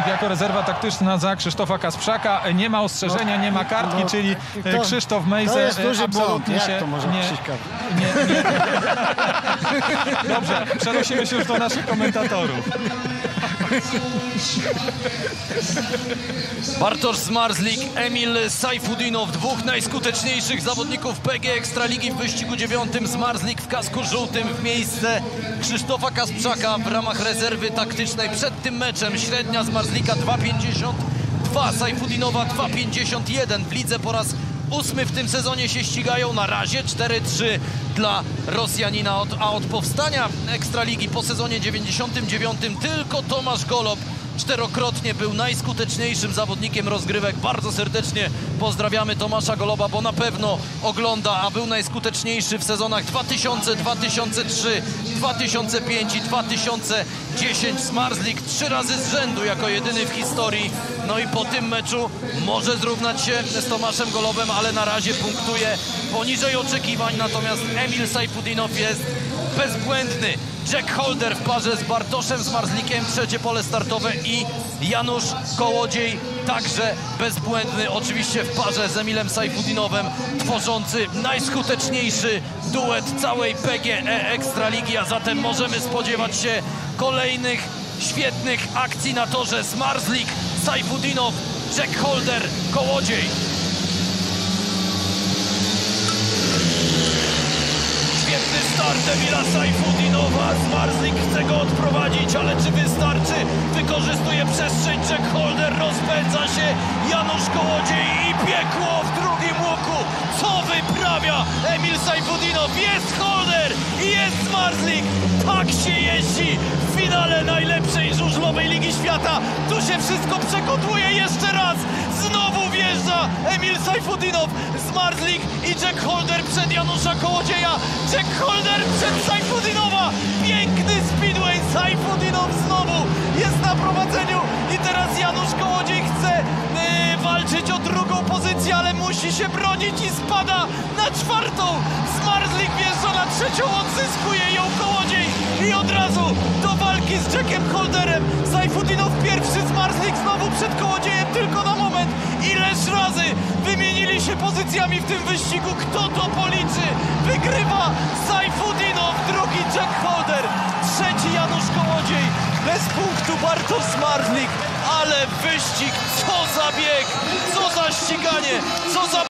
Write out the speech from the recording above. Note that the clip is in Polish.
jako rezerwa taktyczna za Krzysztofa Kasprzaka. Nie ma ostrzeżenia, nie ma kartki, czyli Krzysztof Mejza to jest duży absolutnie błąd. się Jak to może nie... Dobrze, przenosimy się już do naszych komentatorów. Bartosz Zmarzlik, Emil Sajfudinow, dwóch najskuteczniejszych zawodników PG Ekstraligi w wyścigu 9. Zmarzlik w kasku żółtym w miejsce Krzysztofa Kasprzaka w ramach rezerwy taktycznej przed tym meczem. Średnia Zmarzlika 2,52, Sajfudinowa 2,51. W lidze po raz 8 w tym sezonie się ścigają. Na razie 4-3 dla Rosjanina, a od powstania Ekstraligi po sezonie 99 tylko Tomasz Golob czterokrotnie był najskuteczniejszym zawodnikiem rozgrywek. Bardzo serdecznie pozdrawiamy Tomasza Goloba, bo na pewno ogląda, a był najskuteczniejszy w sezonach 2000, 2003, 2005 i 2010. Zmarzlik 3 razy z rzędu jako jedyny w historii. No i po tym meczu może zrównać się z Tomaszem Golobem, ale na razie punktuje poniżej oczekiwań. Natomiast Emil Sajfudinow jest bezbłędny. Jack Holder w parze z Bartoszem Zmarzlikiem, trzecie pole startowe, i Janusz Kołodziej także bezbłędny, oczywiście w parze z Emilem Sajfudinowem, tworzący najskuteczniejszy duet całej PGE Ekstraligi, a zatem możemy spodziewać się kolejnych świetnych akcji na torze. Zmarzlik, Sajfudinow, Jack Holder, Kołodziej. Świetny start Emila Sajfudinowa. Zmarzlik chce go odprowadzić, ale czy wystarczy? Wykorzystuje przestrzeń Jack Holder, rozpędza się Janusz Kołodziej i piekło w drugim łuku. Co wyprawia Emil Sajfudinow? Jest Holder i jest Zmarzlik. Tak się jeździ w finale najlepszej żużlowej Ligi Świata. Tu się wszystko przekotłuje jeszcze raz. Znowu wjeżdża Emil Sajfudinow, Zmarzlik i Jack Holder przed Janusza Kołodzieja. Jack Holder przed Sajfudinowa. Piękny speedway. Sajfudinow znowu jest na prowadzeniu i teraz Janusz Kołodziej chce walczyć o drugą pozycję, ale musi się bronić i spada na czwartą. Zmarzlik wjeżdża na trzecią, odzyskuje ją Kołodziej i od razu do walki z Jackiem Holderem. Sajfudinow pierwszy, Zmarzlik znowu przed Kołodziejem, tylko na moment. Ileż razy wymienili się pozycjami w tym wyścigu, kto to policzy? Wygrywa Sajfudinow, drugi Jack Holder, trzeci Janusz Kołodziej, bez punktu Bartosz Zmarzlik, ale wyścig, co za bieg, co za ściganie, co za